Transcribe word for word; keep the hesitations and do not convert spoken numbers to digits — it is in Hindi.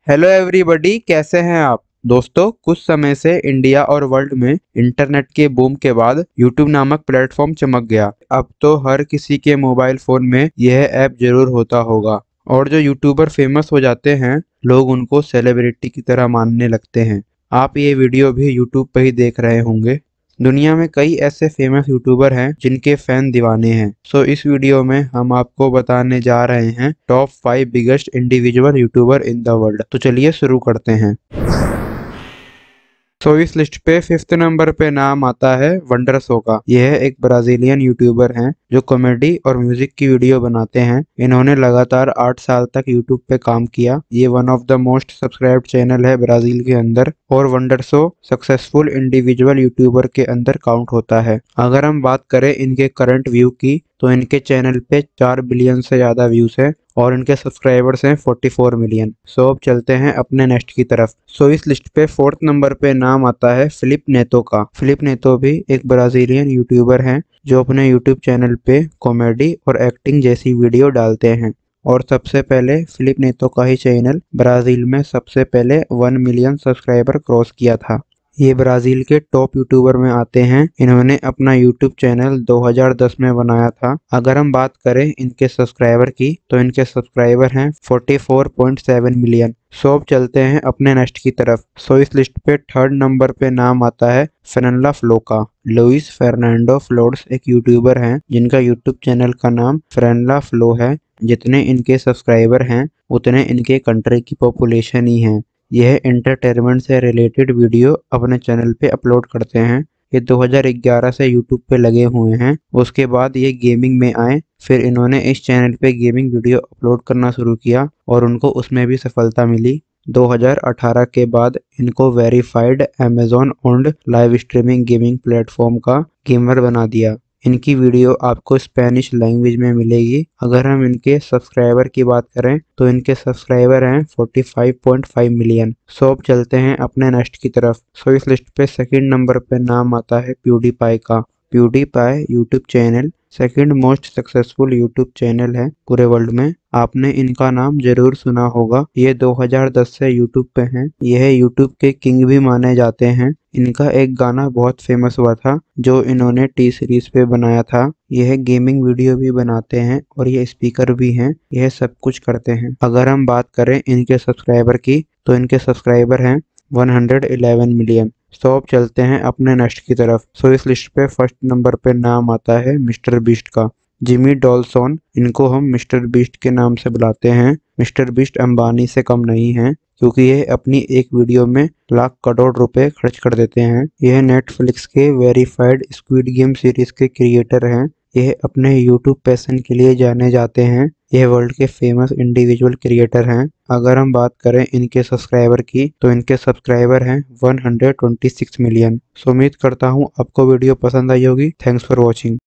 हेलो एवरीबॉडी, कैसे हैं आप। दोस्तों, कुछ समय से इंडिया और वर्ल्ड में इंटरनेट के बूम के बाद यूट्यूब नामक प्लेटफॉर्म चमक गया। अब तो हर किसी के मोबाइल फोन में यह ऐप जरूर होता होगा और जो यूट्यूबर फेमस हो जाते हैं लोग उनको सेलिब्रिटी की तरह मानने लगते हैं। आप ये वीडियो भी यूट्यूब पर ही देख रहे होंगे। दुनिया में कई ऐसे फेमस यूट्यूबर हैं जिनके फैन दीवाने हैं। सो इस वीडियो में हम आपको बताने जा रहे हैं top five biggest individual YouTuber in the world. तो चलिए शुरू करते हैं। सो इस लिस्ट पे फिफ्थ नंबर पे नाम आता है वंडरसो का। यह एक ब्राजीलियन यूट्यूबर हैं जो कॉमेडी और म्यूजिक की वीडियो बनाते हैं। इन्होंने लगातार आठ साल तक यूट्यूब पे काम किया। ये one of the most subscribed channel है ब्राजील के अंदर और वंडरसो सक्सेसफुल इंडिविजुअल यूट्यूबर के अंदर काउंट होता है। अगर हम बात करें इनके करंट व्यू की तो इनके चैनल पे चार बिलियन से ज्यादा व्यूज है और इनके सब्सक्राइबर्स हैं चौवालीस मिलियन। सो अब चलते हैं अपने नेक्स्ट की तरफ। सो इस लिस्ट पे फोर्थ नंबर पे नाम आता है फिलिप नेतो का। फिलिप नेतो भी एक ब्राजीलियन यूट्यूबर हैं जो अपने यूट्यूब चैनल पे कॉमेडी और एक्टिंग जैसी वीडियो डालते हैं। और सबसे पहले फिलिप नेतो का ही चैनल ब्राजील में सबसे पहले वन मिलियन सब्सक्राइबर क्रॉस किया था। ये ब्राजील के टॉप यूट्यूबर में आते हैं। इन्होंने अपना यूट्यूब चैनल दो हज़ार दस में बनाया था। अगर हम बात करें इनके सब्सक्राइबर की तो इनके सब्सक्राइबर हैं चौवालीस पॉइंट सात मिलियन। सो अब चलते हैं अपने नेक्स्ट की तरफ। सो इस लिस्ट पे थर्ड नंबर पे नाम आता है फेर्नांडो फ्लो का। लुइस फर्नांडो फ्लोर्स एक यूट्यूबर हैं जिनका यूट्यूब चैनल का नाम फेर्नांडो फ्लो है। जितने इनके सब्सक्राइबर हैं उतने इनके कंट्री की पॉपुलेशन ही है। यह एंटरटेनमेंट से रिलेटेड वीडियो अपने चैनल पे अपलोड करते हैं। ये दो हज़ार ग्यारह से यूट्यूब पे लगे हुए हैं। उसके बाद ये गेमिंग में आए, फिर इन्होंने इस चैनल पे गेमिंग वीडियो अपलोड करना शुरू किया और उनको उसमें भी सफलता मिली। दो हज़ार अठारह के बाद इनको verified Amazon owned live streaming gaming platform का गेमर बना दिया। इनकी वीडियो आपको स्पेनिश लैंग्वेज में मिलेगी। अगर हम इनके सब्सक्राइबर की बात करें तो इनके सब्सक्राइबर हैं पैंतालीस पॉइंट पाँच मिलियन। सो अब चलते हैं अपने नेक्स्ट की तरफ। सो इस लिस्ट पे सेकंड नंबर पे नाम आता है प्यूडीपाई का। PewDiePie YouTube channel second most successful YouTube channel है पूरे वर्ल्ड में। आपने इनका नाम जरूर सुना होगा। ये दो हज़ार दस से यूट्यूब पे हैं। यह यूट्यूब के किंग भी माने जाते हैं। इनका एक गाना बहुत फेमस हुआ था जो इन्होंने टी सीरीज पे बनाया था। यह गेमिंग वीडियो भी बनाते हैं और ये स्पीकर भी हैं। यह सब कुछ करते हैं। अगर हम बात करें इनके सब्सक्राइबर की तो इनके सब्सक्राइबर हैं एक सौ ग्यारह मिलियन। सो अब चलते हैं अपने नेक्स्ट की तरफ। सो इस लिस्ट पे फर्स्ट नंबर पे नाम आता है मिस्टर बीस्ट का। जिमी डॉल्सन, इनको हम मिस्टर बीस्ट के नाम से बुलाते हैं। मिस्टर बीस्ट अंबानी से कम नहीं है क्योंकि ये अपनी एक वीडियो में लाख करोड़ रुपए खर्च कर देते हैं। यह नेटफ्लिक्स के वेरीफाइड स्क्विड गेम सीरीज के क्रिएटर हैं। यह अपने यूट्यूब पैशन के लिए जाने जाते हैं। यह वर्ल्ड के फेमस इंडिविजुअल क्रिएटर हैं। अगर हम बात करें इनके सब्सक्राइबर की तो इनके सब्सक्राइबर हैं एक सौ छब्बीस मिलियन। सो उम्मीद करता हूँ आपको वीडियो पसंद आई होगी। Thanks for watching.